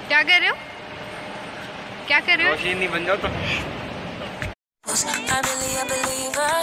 क्या कर रहे हो? क्या कर रहे हो? रोशनी बन जाओ तो